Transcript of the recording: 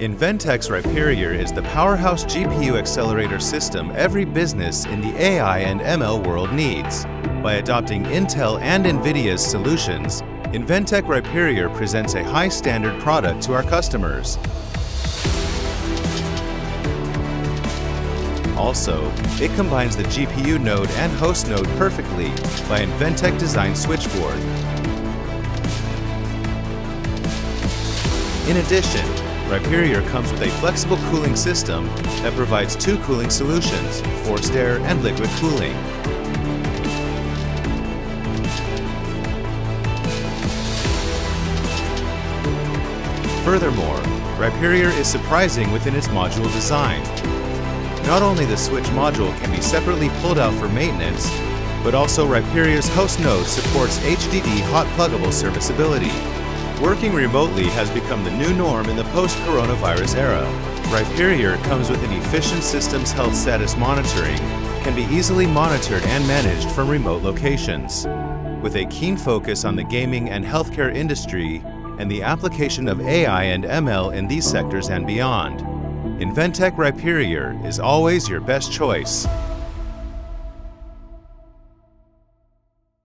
Inventec's Rhyperior is the powerhouse GPU accelerator system every business in the AI and ML world needs. By adopting Intel and NVIDIA's solutions, Inventec Rhyperior presents a high-standard product to our customers. Also, it combines the GPU node and host node perfectly by Inventec designed switchboard. In addition, Rhyperior comes with a flexible cooling system that provides two cooling solutions, forced air and liquid cooling. Furthermore, Rhyperior is surprising within its module design. Not only the switch module can be separately pulled out for maintenance, but also Rhyperior's host node supports HDD hot pluggable serviceability. Working remotely has become the new norm in the post-coronavirus era. Rhyperior comes with an efficient systems health status monitoring, can be easily monitored and managed from remote locations. With a keen focus on the gaming and healthcare industry and the application of AI and ML in these sectors and beyond, Inventec Rhyperior is always your best choice.